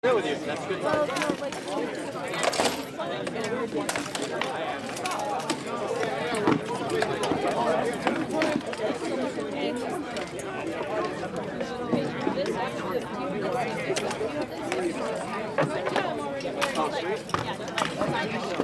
with you. That's good. Well, no, like, Oh, sweet.